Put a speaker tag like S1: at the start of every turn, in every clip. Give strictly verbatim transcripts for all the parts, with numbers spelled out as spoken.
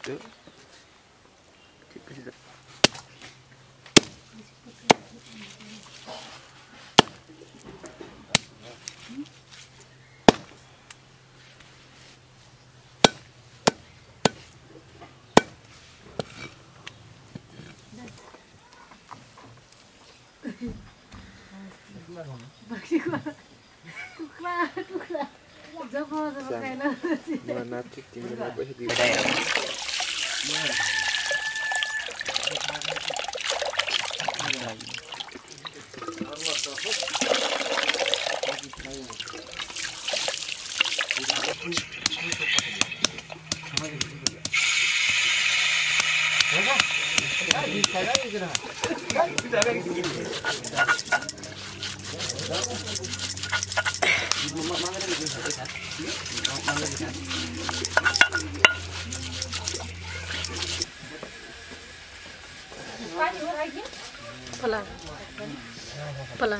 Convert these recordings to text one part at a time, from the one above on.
S1: Tuh. Mana tuh tinggal apa sih di
S2: Pala. Pala.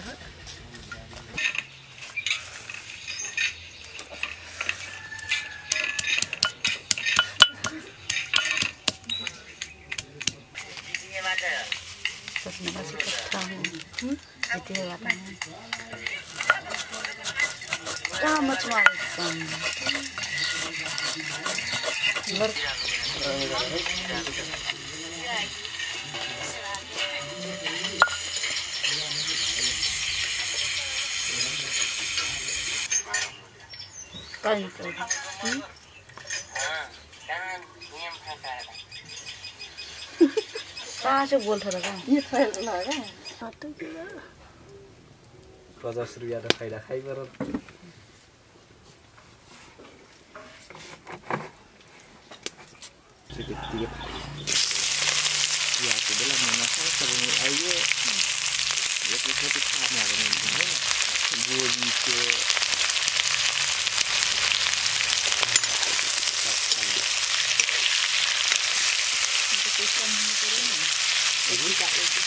S2: Terima kasih kamu. Itu ya katanya. Ah, macam-macam. Ber. Kain tu. Hmm? कहाँ से बोल रहा है ये थैल लगा सातो किलो
S3: पचास रुपैयाँ त खाइदा खाइ गर sedikit ya itu dalam masalah sering ayo ya kita itu sama dengan ini gue bisa ini tak itu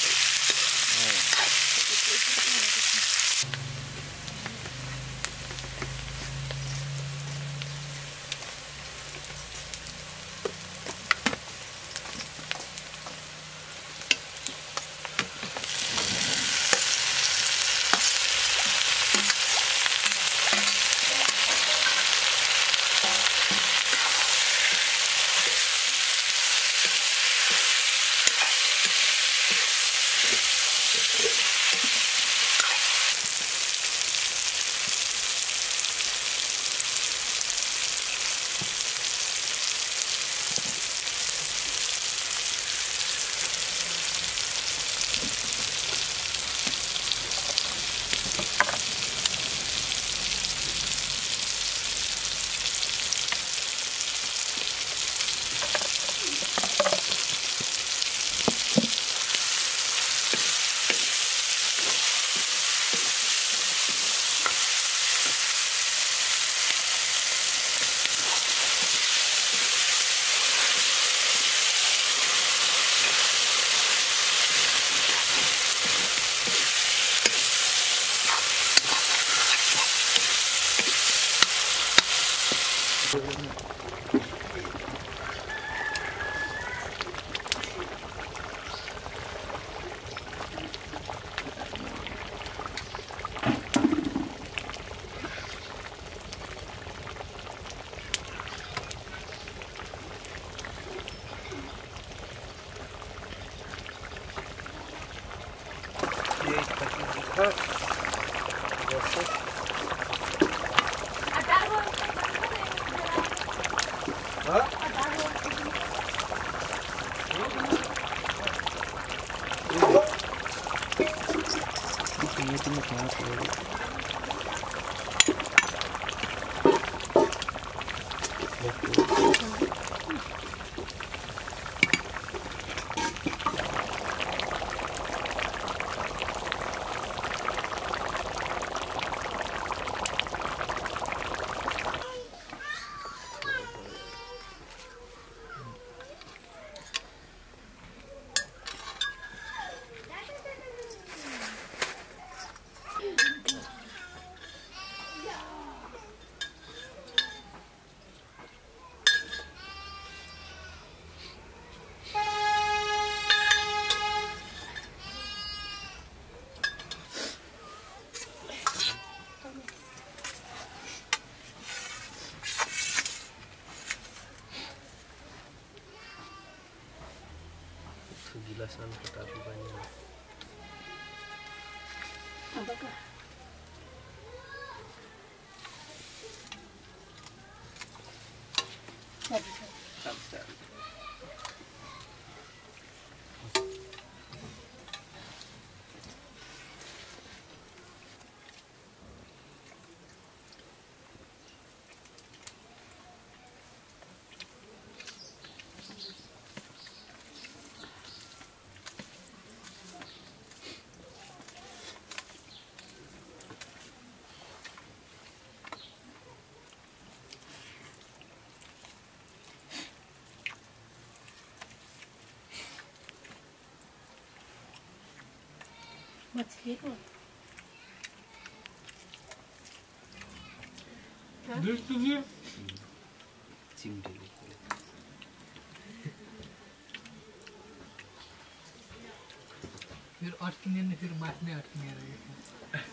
S1: सन प्रताप बनी
S2: अब का मछली को
S4: देख तुझे
S1: चिमटे
S4: फिर अटकिने फिर माथि नै अटकिने रहेछ